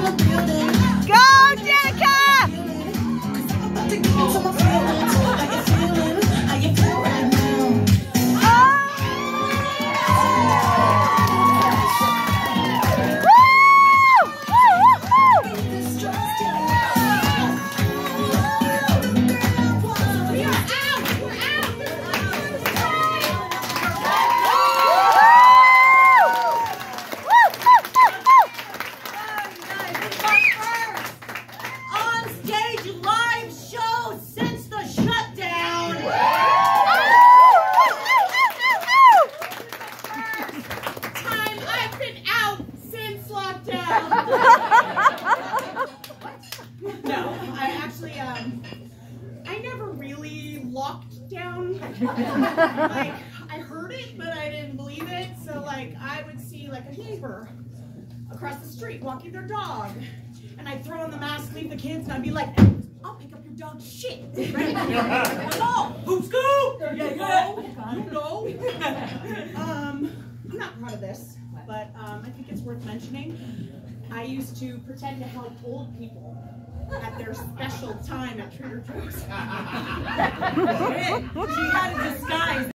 Jenica! No, I actually, I never really locked down. Like, I heard it, but I didn't believe it. So, like, I would see, like, a neighbor across the street walking their dog. And I'd throw on the mask, leave the kids, and I'd be like, I'll pick up your dog's shit. Right? Oh, who's go? You know. I'm not proud of this, but I think it's worth mentioning. I used to pretend to help old people at their special time at Trader Joe's. She had a disguise.